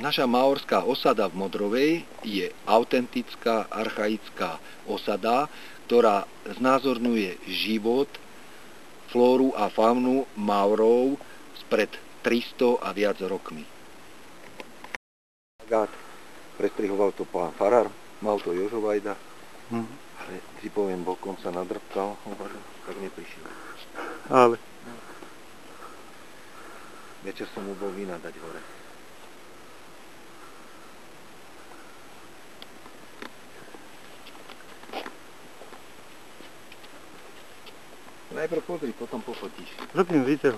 Naša maorská osada v Modrovej je autentická, archaická osada, ktorá znázorňuje život, flóru a faunu Maorov spred 300 a viac rokmi. Prestrihoval to pán farár, mal to Jožo Vajda, ale si poviem, bokom sa nadrpkal, tak neprišiel. Ale večer som mu bol vína dať hore. Najprv pozri, potom pofotíš. robím video.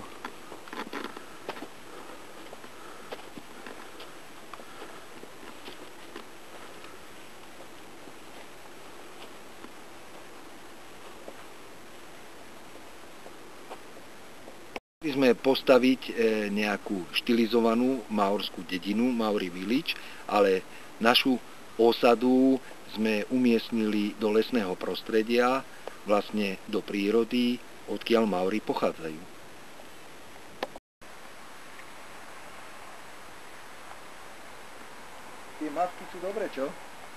Chceli sme postaviť nejakú štilizovanú maorskú dedinu, Maori Village, ale našu osadu sme umiestnili do lesného prostredia, vlastne do prírody, odkiaľ Maori pochádzajú. Tie masky sú dobré, čo?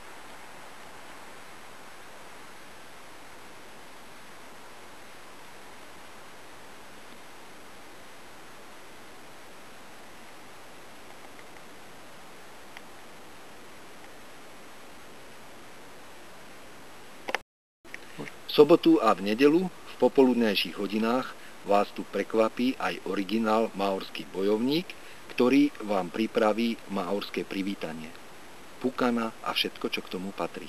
V sobotu a v nedeľu v popoludnejších hodinách vás tu prekvapí aj originál maorský bojovník, ktorý vám pripraví maorské privítanie. Pukana a všetko, čo k tomu patrí.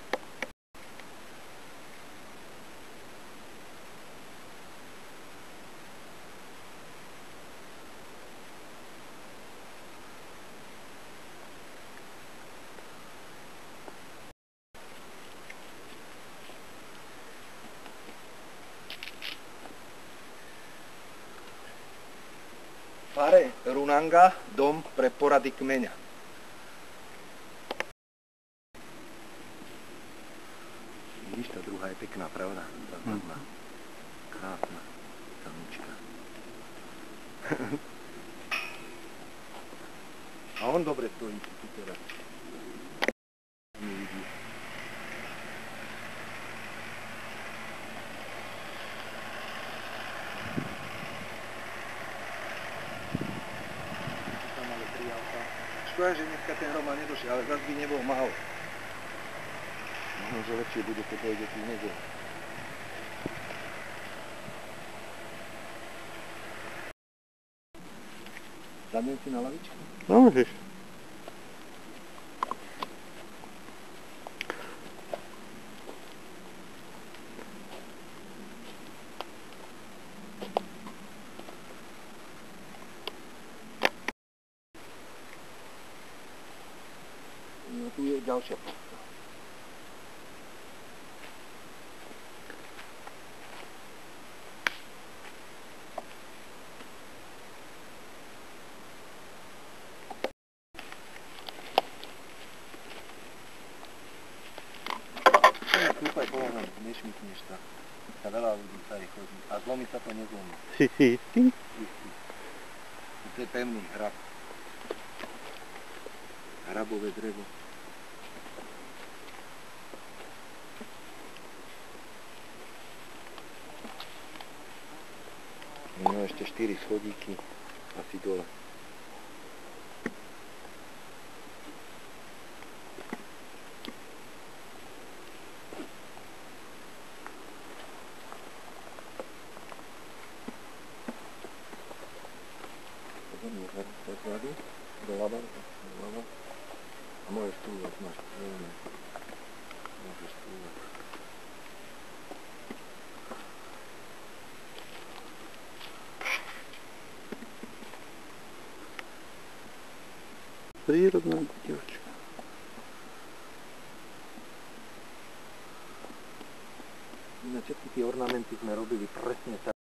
Fare Runanga, dom pre porady kmeňa. Vidíš, tá druhá je pekná, pravda? Tá druhá. Krásna samička. A on dobre stojí, tu teraz. Nevidí. Škoda, že dneska ten Roman nedošiel, ale zase by nebol málo. Možno, že lepšie bude, keď dojde tu nedeľu. Zadnem si na lavičku? No, môžeš. No tu je ďalšia postka. Kúpaj poľa, nešmykneš sa. Sa veľa ľudí tady chodí. A zlomí sa to nezlomí. Si istý? Istý. To je pevný hrab. Hrabové drevo. No ešte 4 schodíky asi dole. Doľava. A môžeš túľať, máš voľné. Môžeš túľať. Prírodná dievčina. Všetky tie ornamenty sme robili presne tak.